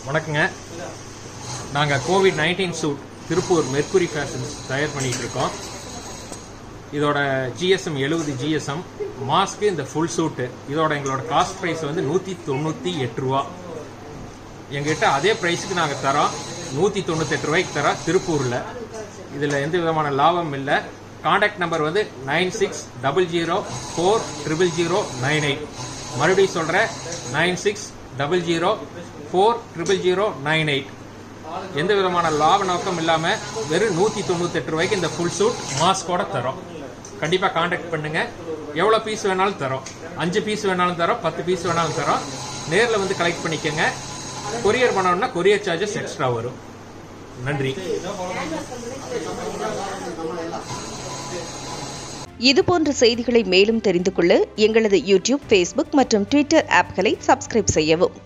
வணக்கங்க. நாங்கள் கோவிட்-19 சூட் திருப்பூர் மெர்க்குரி ஃபேஷன்ஸ் தயார் பண்ணிட்டு இருக்கோம். இதோட ஜிஎஸ்எம் 70 ஜிஎஸ்எம் மாஸ்க்கு இந்த ஃபுல் சூட்டு. இதோட எங்களோட காஸ்ட் ப்ரைஸ் வந்து 198 ரூபா. எங்ககிட்ட அதே ப்ரைஸுக்கு நாங்கள் தரோம். 198 ரூபாய்க்கு தரோம் திருப்பூரில். இதில் எந்த விதமான லாபம் இல்லை. கான்டாக்ட் நம்பர் வந்து 9600400098. மறுபடியும் சொல்கிறேன், 9600400098. எந்த விதமான லாப நோக்கம் இல்லாமல் வெறும் 198 ரூபாய்க்கு இந்த ஃபுல் சூட் மாஸ்கோட தரோம். கண்டிப்பாக கான்டாக்ட் பண்ணுங்க. எவ்வளோ பீஸ் வேணாலும் தரோம். 5 பீஸ் வேணாலும் தரோம், 10 பீஸ் வேணாலும் தரோம். நேரில் வந்து கலெக்ட் பண்ணிக்கோங்க. கொரியர் பண்ணணும்னா கொரியர் சார்ஜஸ் எக்ஸ்ட்ரா வரும். நன்றி. இதுபோன்ற செய்திகளை மேலும் தெரிந்து கொள்ள எங்களது யூடியூப், ஃபேஸ்புக் மற்றும் ட்விட்டர் ஆப்களை சப்ஸ்கிரைப் செய்யவும்.